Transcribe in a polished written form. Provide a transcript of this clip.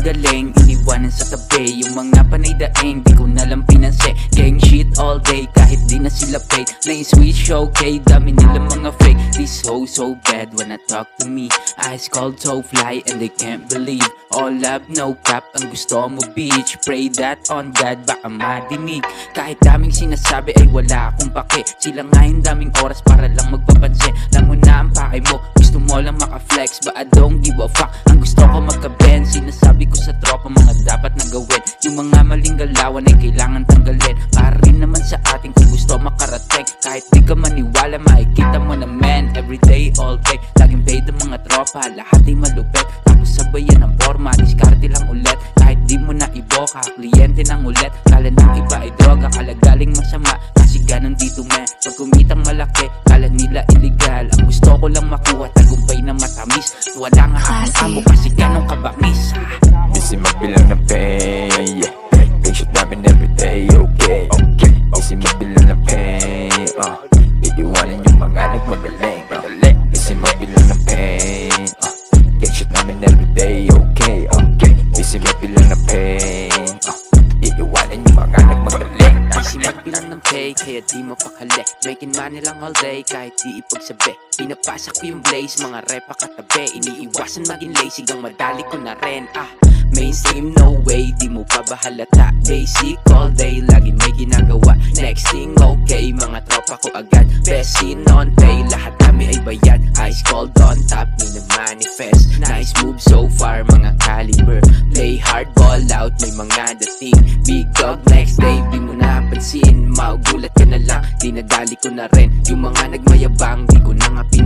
galing, iniwanan sa tabi. Yung mga panay daing, di ko nalang pinansin. Gang shit all day, kahit di na sila paid. Playing sweet show, okay, dami nila mga fake. This hoe so bad when I talk to me. Eyes cold so fly and they can't believe. All love, no cap, ang gusto mo bitch. Pray that on God, baka madinig. Kahit daming sinasabi ay wala akong pake. Sila nga yung daming oras para lang magpapansin. Alam mo na ang pakay mo, gusto mo lang maka-flex, but I don't give a fuck. Ang gusto ko magka-bend, sinasabi ko sa tropa mga dapat na gawin. Yung mga maling galawan ay kailangan tanggalin. Para rin naman sa atin kung gusto makarating. Kahit di ka maniwala, makikita mo na man. Everyday, all day, laging paid ang mga tropa. Lahat ay malupit, tapos sabayan ang forma. Diskarte lang ulit, kahit di mo na iboka. Kliyente ng ulit, kala ng iba ay droga. Kala galing masama, kasi ganon dito man. Pag kumitang malaki, kala nila illegal. Ang gusto ko lang makuha, tagumpay na matamis. Wala nga akong amo kasi ganon kabamis. Busy magbilang ng pay, yeah. Big shot namin everyday, okay, okay. Busy magbilang ng pay, iiwanan yung mga nagmagaling, Busy magbilang ng pay, big shot namin everyday, okay, okay. Busy magbilang ng pay, iiwanan yung mga nagmagaling. Busy magbilang ng pay, kaya di mapakali. Making money lang all day, kahit di ipagsabi. Pinapasak ko yung blaze, mga repa katabi. Iniiwasan maging lazy, gang madali ko na rin, Mainstream, no way, di mo pa ba halata. Basic all day, lagi may ginagawa. Next thing, okay, mga tropa ko agad. Best scene on pay, lahat kami ay bayad. Ice cold on top, mina-manifest. Nice move so far, mga caliber. Play hard, ball out, may mga dating. Big dog next day, di mo napansin. Maugulat ka na lang, dinadali ko na rin. Yung mga nagmayabang, di ko na nga